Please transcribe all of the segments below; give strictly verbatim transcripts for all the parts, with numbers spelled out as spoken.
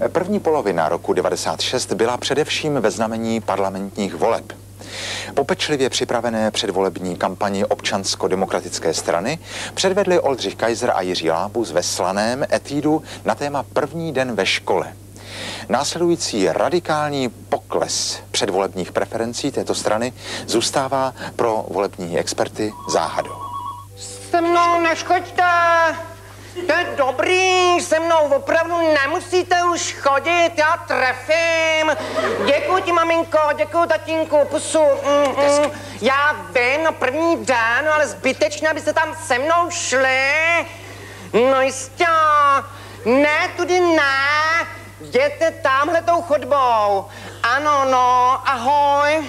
První polovina roku devadesát šest byla především ve znamení parlamentních voleb. Po pečlivě připravené předvolební kampani Občansko-demokratické strany předvedli Oldřich Kaiser a Jiří Lábus ve Slaném etídu na téma První den ve škole. Následující radikální pokles předvolebních preferencí této strany zůstává pro volební experty záhadou. Se mnou nešchoďte! To je dobrý, se mnou opravdu nemusíte už chodit, já trefím. Děkuji ti, maminko, děkuji, tatínku, pusu. Mm, mm. Já vím, no první den, ale zbytečně, abyste tam se mnou šli. No jistě, ne, tudy ne, jděte tamhletou chodbou. Ano, no, ahoj.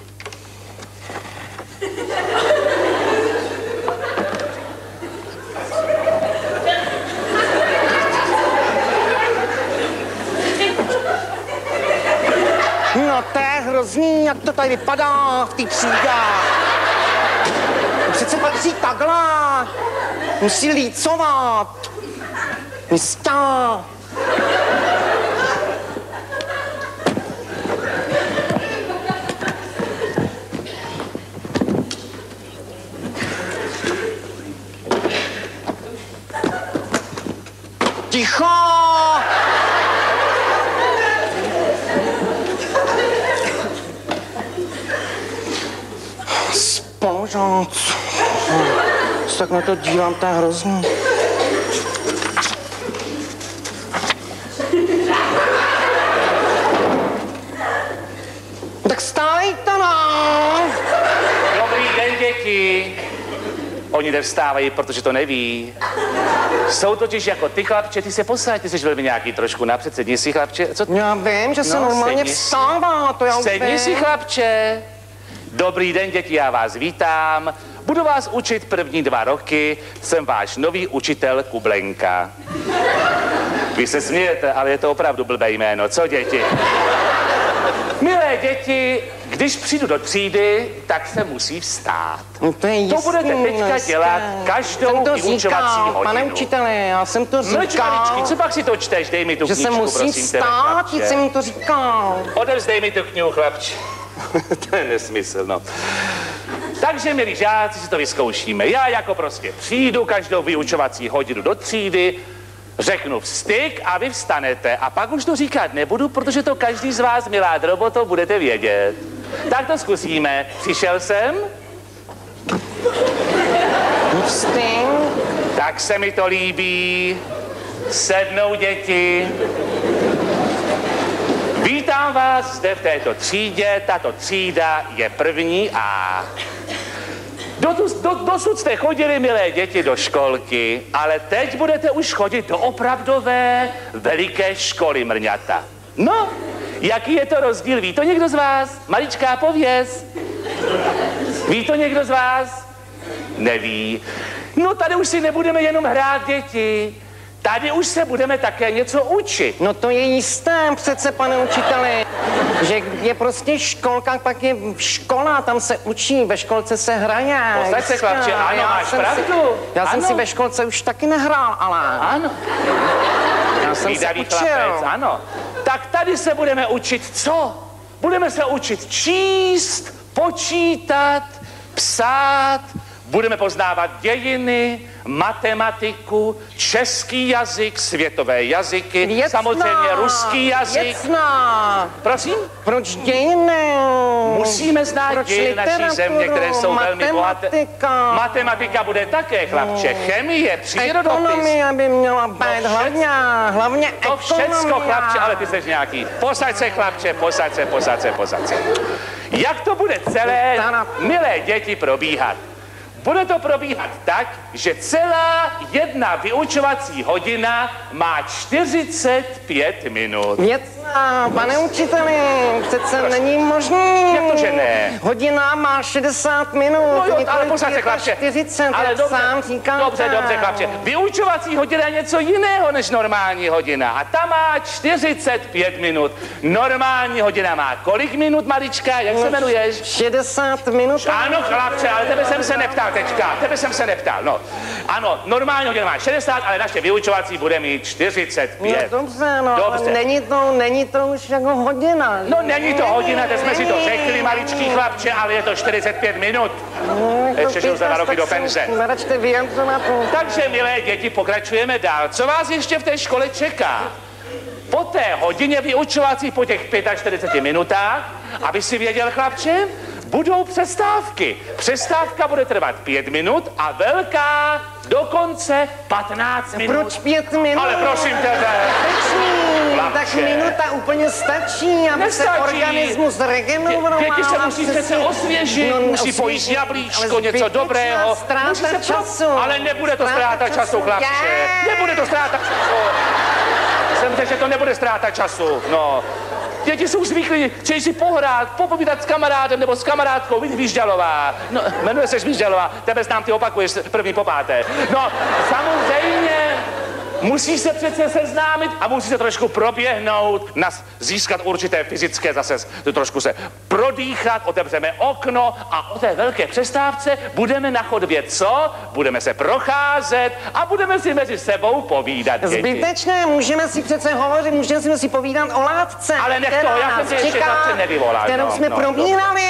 No to je hrozný, jak to tady vypadá v té třídě. Přece patří takhle. Musí lícovat. Místa. Ticho! Spolužák. Tak na to dívám, to je hrozný. Tak stávejte, no! Dobrý den, děti. Oni nevstávají, protože to neví. Jsou totiž jako ty, chlapče, ty se posaď, ty jsi velmi nějaký trošku napřed, sedni si, chlapče. Co? Já vím, že se no, normálně vstává, to já už sedni vím. si, chlapče. Dobrý den, děti, já vás vítám. Budu vás učit první dva roky, jsem váš nový učitel Kublenka. Vy se smějete, ale je to opravdu blbé jméno, co děti? Milé děti, když přijdu do třídy, tak se musí vstát. No to je jistý, to budete teďka jistý. dělat každou vyučovací hodinu. Pane učiteli, já jsem to říkal. Mlčeličky, co pak si to čteš? Dej mi tu že knížku, se musí prosím tebe, vstát, chlapče. jsem mi to říkal. Odevzdej mi tu knihu, chlapče. To je nesmysl, no. Takže, milí žáci, si to vyzkoušíme. Já jako prostě přijdu každou vyučovací hodinu do třídy, řeknu vstyk a vy vstanete. A pak už to říkat nebudu, protože to každý z vás, milá droboto, budete vědět. Tak to zkusíme. Přišel jsem? Vstyk. Tak se mi to líbí. Sednou děti. Vítám vás zde v této třídě. Tato třída je první A. Do, do, dosud jste chodili, milé děti, do školky, ale teď budete už chodit do opravdové veliké školy, mrňata. No, jaký je to rozdíl? Ví to někdo z vás? Maličká pověz. Ví to někdo z vás? Neví. No, tady už si nebudeme jenom hrát, děti. Tady už se budeme také něco učit. No to je jisté přece, pane učiteli, že je prostě školka, pak je škola, tam se učí, ve školce se hraje. Posaď se, chlapče, ano, máš pravdu. Si, já ano. jsem si ve školce už taky nehrál, ale... Ano. Já jsem Výdavý se učil. Chlapec, ano. Tak tady se budeme učit co? Budeme se učit číst, počítat, psát, budeme poznávat dějiny, matematiku, český jazyk, světové jazyky, Věcná, samozřejmě ruský jazyk. Věcná. Prosím? Proč dějiny? Musíme znát Proč dějiny naší země, které jsou velmi bohaté. Matematika. Matematika bude také, chlapče. Chemie, přírodopis. Ekonomie by měla být, No hlavně, hlavně To ekonomie. všecko, chlapče, ale ty jsi nějaký. Posaď se, chlapče, posaď se, posaď se, posaď se. Jak to bude celé, milé děti, probíhat? Bude to probíhat tak, že celá jedna vyučovací hodina má čtyřicet pět minut. Věcná. A pane učiteli, přece není možný. Jak to, že ne? Hodina má šedesát minut. No jo, ale několik pořád se, je to chlapče. čtyřicet, Ale jak dobře, sám říkáte. dobře, dobře, chlapče. Vyučovací hodina je něco jiného než normální hodina. A ta má čtyřicet pět minut. Normální hodina má kolik minut, malička? Jak se jmenuješ? šedesát minut. Ano, chlapče, ale tebe jsem se neptal teďka. Tebe jsem se neptal, no. Ano, normální hodina má šedesát, ale naše vyučovací bude mít čtyřicet pět. No dobře, no, Dobře. ale není to, není to už jako hodina. No není to hodina, teď jsme si to řekli, maličký chlapče, ale je to čtyřicet pět minut. Ještě žiju za dva roky do penze. Neračte vyjadřovat. Takže, milé děti, pokračujeme dál. Co vás ještě v té škole čeká? Po té hodině vyučovací, po těch čtyřiceti pěti minutách, aby si věděl, chlapče, budou přestávky. Přestávka bude trvat pět minut a velká dokonce patnáct minut. Proč pět minut? Ale prosím tebe. Stačí, tak minuta úplně stačí, aby Nestačí. se organismus regeneroval. Děti se musí přece osvěžit, No, musí osvěžit, pojíst jablíčko, ale něco zbytečná dobrého. ztráta Musí se pro- času. Ale nebude to ztráta času, chlapče. Je. Nebude to ztráta času. Jsem řekl, že to nebude ztráta času, no. Děti jsou zvyklí, chtějí si pohrát, popovídat s kamarádem nebo s kamarádkou, vidíš, Vížďalová. No, jmenuje se Vížďalová, tebe znám, ty opakuješ první po páté. No, samozřejmě musí se přece seznámit a musí se trošku proběhnout, nas, získat určité fyzické zase, trošku se prodýchat, otevřeme okno a o té velké přestávce budeme na chodbě co? Budeme se procházet a budeme si mezi sebou povídat, děti. Zbytečné, můžeme si přece hovořit, můžeme si povídat o látce. Ale nech toho, já jsem tě ještě chlapče nevyvolal. Kterou no, jsme no, probírali.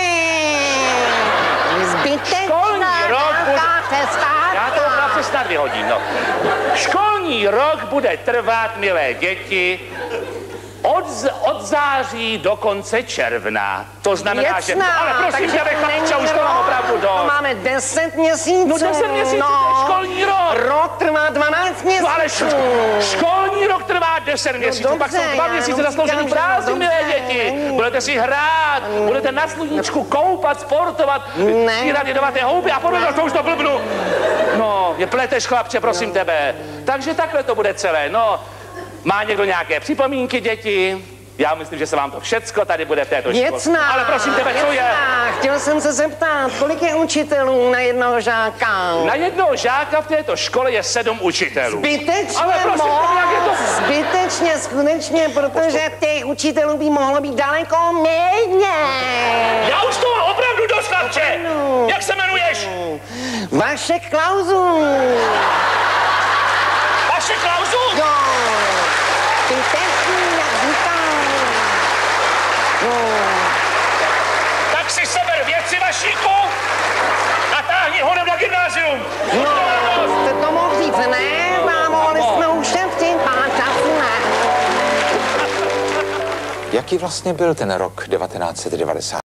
Zbytečná Školní rok bude- nějaká přestávka. Já to chlapce snad vyhodím, no. Školní rok bude trvat, milé děti, od, z- od září do konce června. To znamená, že... Věcná, Ale prosím takže tebe, chlapče, není už to mám rok, opravdu to dost. máme deset měsíců. No deset měsíců, to je školní rok. Rok trvá dvanáct měsíců. No ale š- školní rok trvá deset měsíců, dobře, pak jsou dva já měsíce jenom zasloužený říkám, že prázdnin, no milé dobře, děti. není. Budete si hrát, budete na sluníčku koupat, sportovat, Ne. stírat jedovaté houby a podobně, to už to blbnu. No, je pleteš, chlapče, prosím tebe. Takže takhle to bude celé, no. Má někdo nějaké připomínky, děti? Já myslím, že se vám to všecko tady bude v této škole. Věcná. Ale prosím tebe, co je? Věcná. Chtěl jsem se zeptat, kolik je učitelů na jednoho žáka? Na jednoho žáka v této škole je sedm učitelů. Zbytečně Ale prosím moc. tebe, jak je to? Zbytečně, skutečně, protože těch učitelů by mohlo být daleko méně. Já už to mám opravdu dost, chlapče. Opravdu. Jak se jmenuješ? Vašek Klauzů. Vaše Klauzu? Jo. Zbytečný, jak říkám. No. Tak si seber věci, Vašíku, a táhni honem na gymnázium. No, jste to mohl říct, ne? A mohli jsme ušetřit pár času, ne? Jaký vlastně byl ten rok devatenáct set devadesát?